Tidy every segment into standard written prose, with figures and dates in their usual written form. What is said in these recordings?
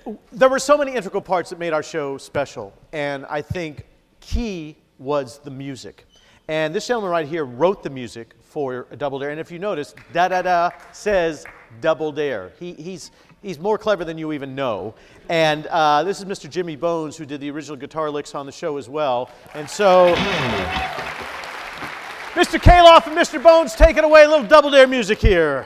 there were so many integral parts that made our show special, and I think key was the music. And this gentleman right here wrote the music for Double Dare, and if you notice, da-da-da says Double Dare. He's more clever than you even know. And this is Mr. Jimmy Bones, who did the original guitar licks on the show as well. And so, Mr. Kaloff and Mr. Bones, take it away, a little Double Dare music here.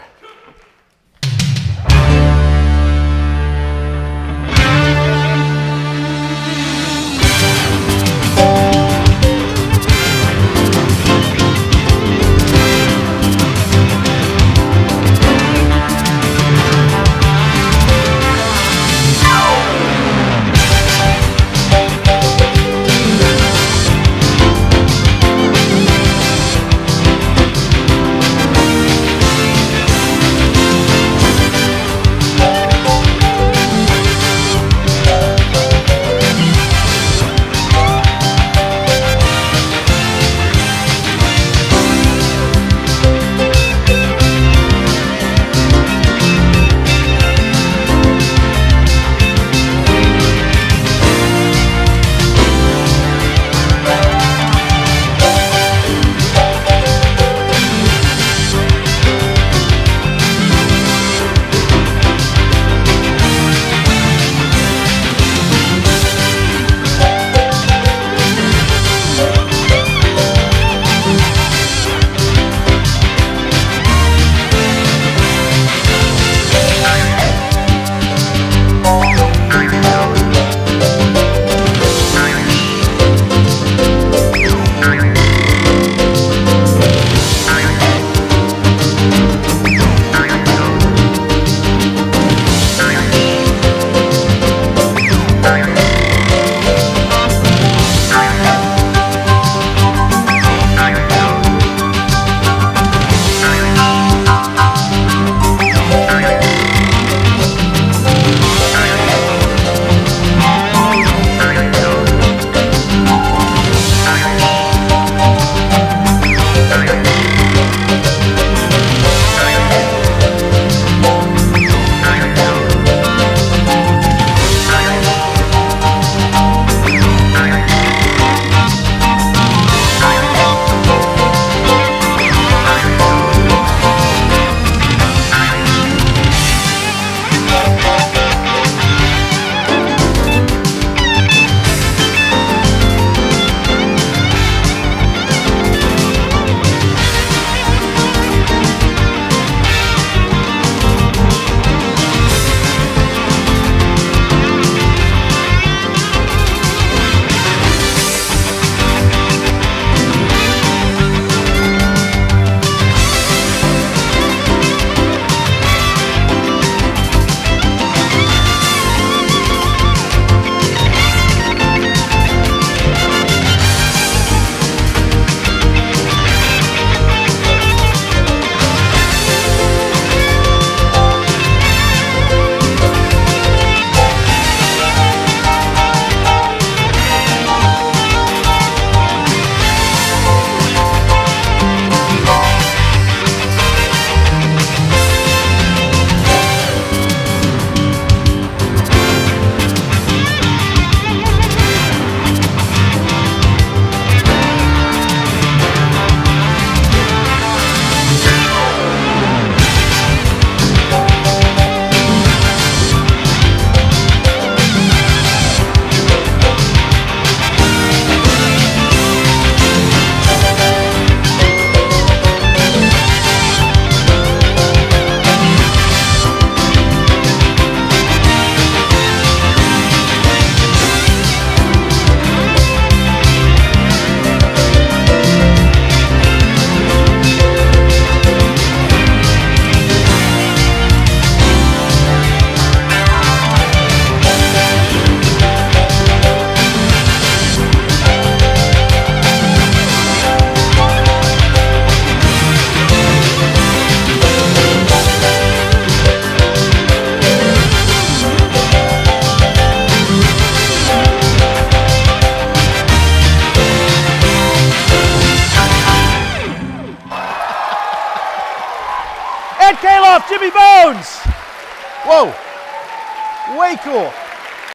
Ed Kaloff, Jimmy Bones. Whoa, way cool.